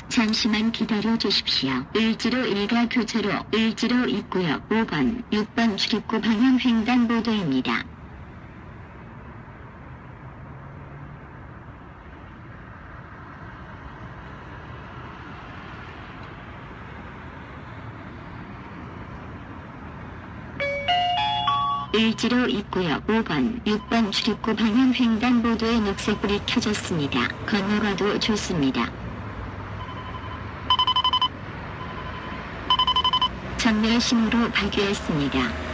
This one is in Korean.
잠시만 기다려 주십시오. 을지로 일가 교차로 을지로 입구역 5번, 6번 출입구 방향 횡단보도입니다. 을지로 입구역 5번, 6번 출입구 방향 횡단보도에 녹색불이 켜졌습니다. 건너가도 좋습니다. 전멸 신호로 발교했습니다.